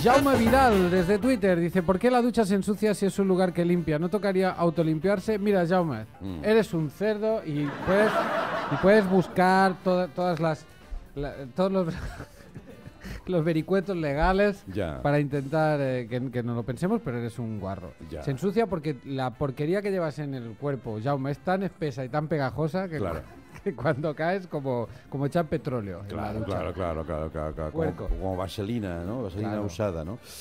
Jaume Vidal, desde Twitter, dice: ¿por qué la ducha se ensucia si es un lugar que limpia? ¿No tocaría autolimpiarse? Mira, Jaume, eres un cerdo y puedes buscar todas las... todos los vericuetos legales para intentar que no lo pensemos, pero eres un guarro. Ya. Se ensucia porque la porquería que llevas en el cuerpo, Jaume, es tan espesa y tan pegajosa que, que cuando caes como echar petróleo. Claro. Como vaselina, ¿no? Vaselina usada, ¿no?